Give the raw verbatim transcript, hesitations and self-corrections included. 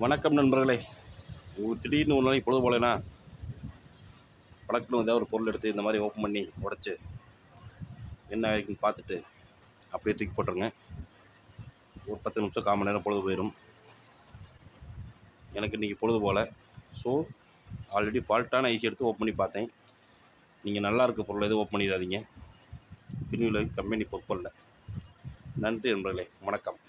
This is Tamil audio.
வணக்கம் நண்பர்களே. உங்களுக்கு திடீர்னு ஒரு நாளைக்கு பொழுது போலேனா படக்குன்னு ஏதாவது ஒரு பொருள் எடுத்து இந்த மாதிரி ஓப்பன் பண்ணி உடச்சி என்ன ஆகிருக்குன்னு பார்த்துட்டு அப்படியே தூக்கி போட்டுருங்க. ஒரு பத்து நிமிஷம் கால் மணி நேரம் பொழுது போயிடும். எனக்கு இன்றைக்கி பொழுது போல். ஸோ ஆல்ரெடி ஃபால்ட்டான ஐசி எடுத்து ஓப்பன் பண்ணி பார்த்தேன். நீங்கள் நல்லா இருக்க பொருள் எதுவும் ஓப்பன் பண்ணிடாதீங்க. பின்விளைவு கம்பெனி பொறுப்பில்லை. நன்றி நண்பர்களே, வணக்கம்.